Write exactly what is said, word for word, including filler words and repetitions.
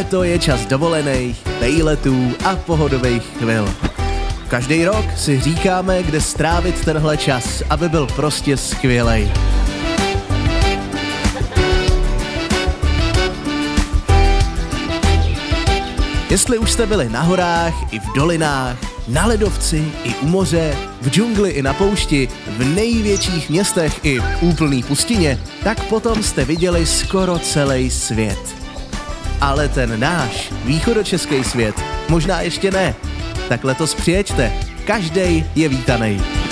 Léto je čas dovolených, vejletů a pohodových chvil. Každý rok si říkáme, kde strávit tenhle čas, aby byl prostě skvělej. Jestli už jste byli na horách i v dolinách, na ledovci i u moře, v džungli i na poušti, v největších městech i úplný pustině, tak potom jste viděli skoro celý svět. Ale ten náš východočeský svět možná ještě ne. Tak letos přijeďte, každej je vítanej.